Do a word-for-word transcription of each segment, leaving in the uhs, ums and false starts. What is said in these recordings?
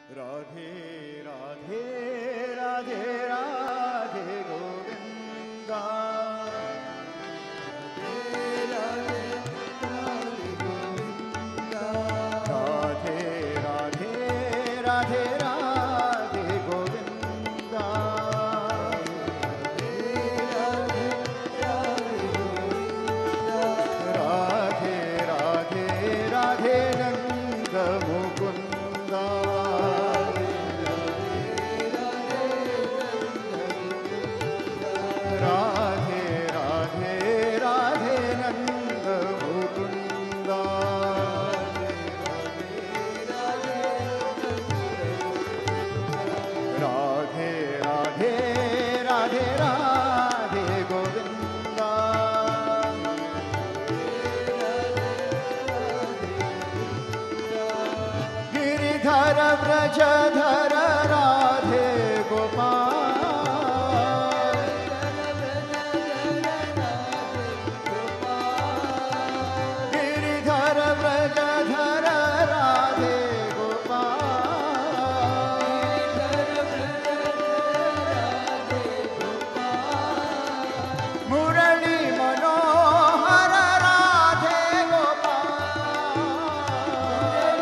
राधे राधे राधे राधे गोविंदा राधे राधे राधे राधे गोविंदा राधे राधे राधे नंद मुकुंदा राधे राधे राधे नंद मुकुंदा राधे राधे राधे राधे गोविंदा गिरिधर व्रजधर राधे गोपाल गिरिधर व्रजधर राधे गोपाल मुरली मनोहर राधे गोपाल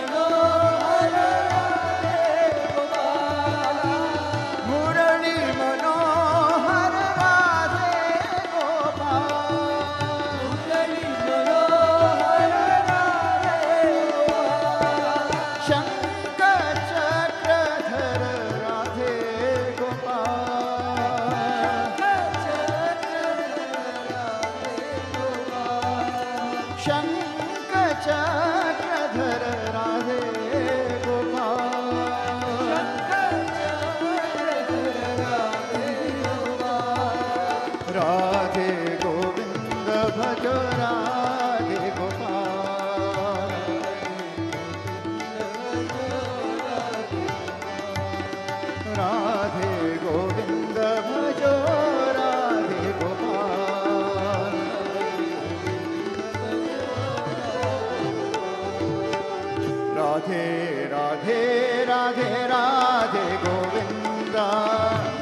मुरली मनोहर राधे गोपाल शंख चक्रधर राधे गोपाल शंख चक्रधर राधे गोपाल राधे गोविंद भज राधे गोपाल राधे गोविंद भज राधे गोपाल राधे राधे राधे राधे गोविंदा